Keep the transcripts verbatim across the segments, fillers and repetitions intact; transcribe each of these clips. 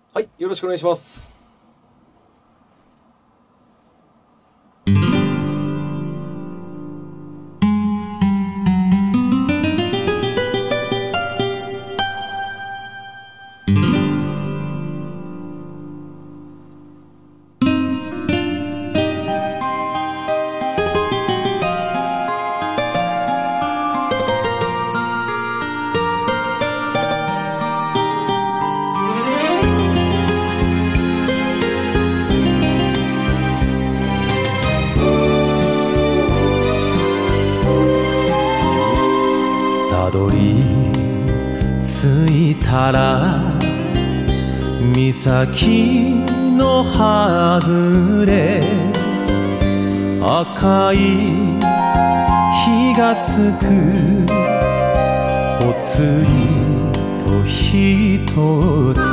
はい、よろしくお願いします。たどり着いたら岬の外れ、赤い火がつくぽつりとひとつ、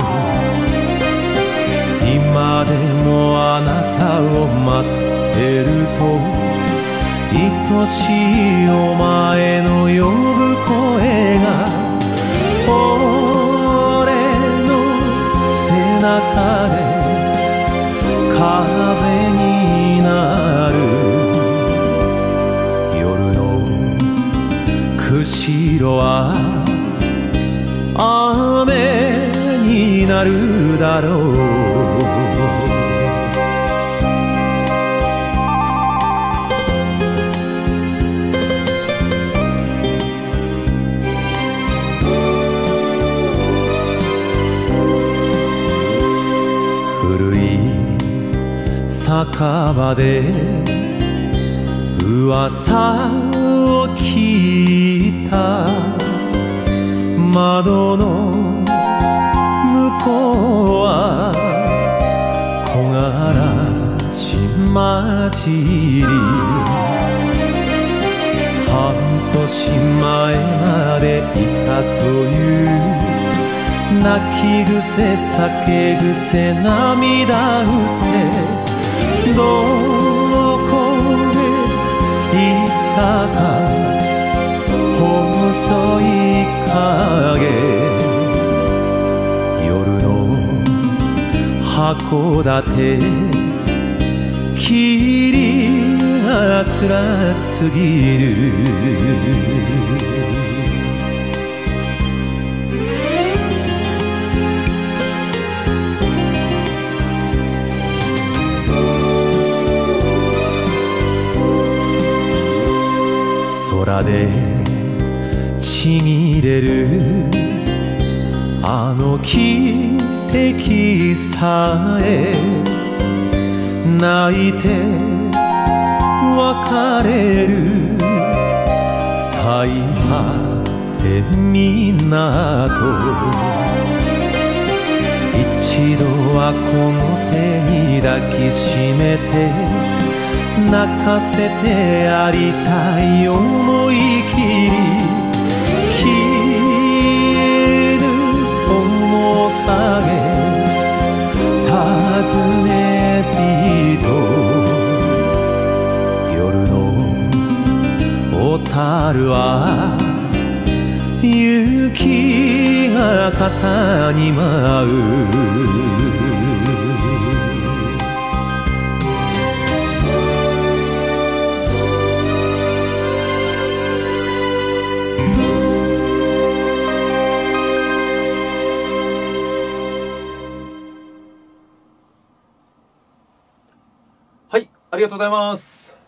今でもあなたを待ってると愛しいお前の呼ぶ声が俺の背中で風になる。夜の釧路は雨になるだろう。古い酒場で噂を聞いた。窓の向こうは木枯らし混じり、半年前までいたという泣き癖、酒癖、涙癖、どこでいたか細い影、夜の函館、霧が辛すぎる。空でちぎれるあの汽笛さえ、泣いて別れる最果て港、一度はこの手に抱きしめて泣かせてやりたい思い切り、消えぬ面影尋ね人、夜の小樽は雪が肩に舞う。はい、ありがとうございます。